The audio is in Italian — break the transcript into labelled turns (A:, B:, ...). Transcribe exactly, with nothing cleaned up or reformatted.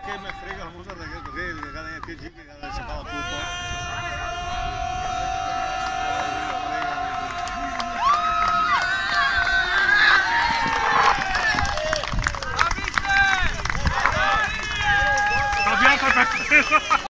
A: que me frega la música de que que cada que chique cada se va tutto.
B: Abbiamo fatto